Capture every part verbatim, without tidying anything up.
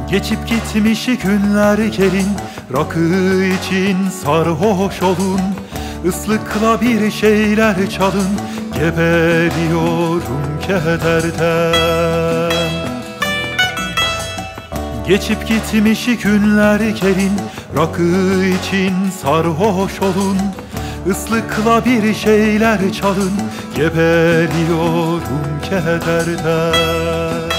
Geçip gitmiş günler gelin, rakı için sarhoş olun. Islıkla bir şeyler çalın, geberiyorum kederden. Geçip gitmiş günler gelin, rakı için sarhoş olun. Islıkla bir şeyler çalın, geberiyorum kederden.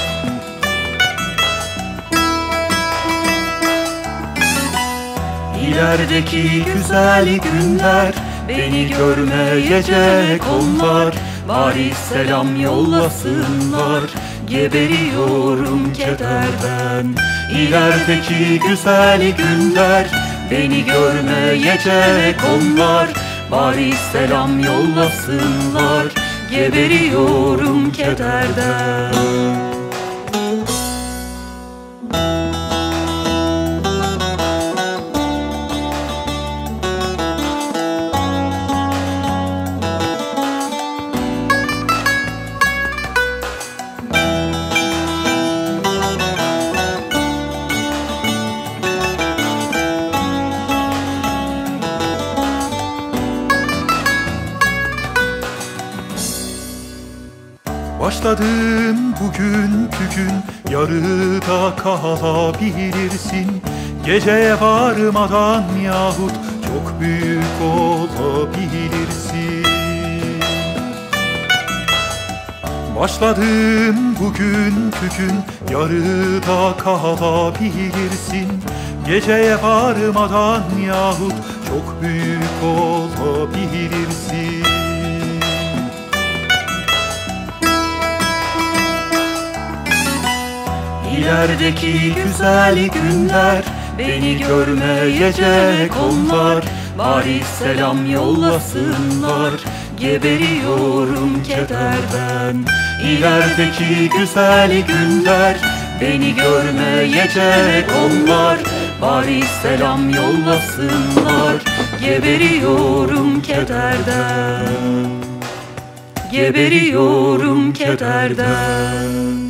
İlerideki güzel günler, beni görmeyecek onlar. Bari selam yollasınlar, geberiyorum kederden. İlerideki güzel günler, beni görmeyecek onlar. Bari selam yollasınlar, geberiyorum kederden. Başladım bugünkü gün, yarıda kalabilirsin. Geceye varmadan yahut çok büyük olabilirsin. Başladım bugünkü gün, yarıda kalabilirsin. Geceye varmadan yahut çok büyük olabilirsin. İlerideki güzel günler, beni görmeyecek onlar. Bari selam yollasınlar, geberiyorum kederden. İlerideki güzel günler, beni görmeyecek onlar. Bari selam yollasınlar, geberiyorum kederden. Geberiyorum kederden.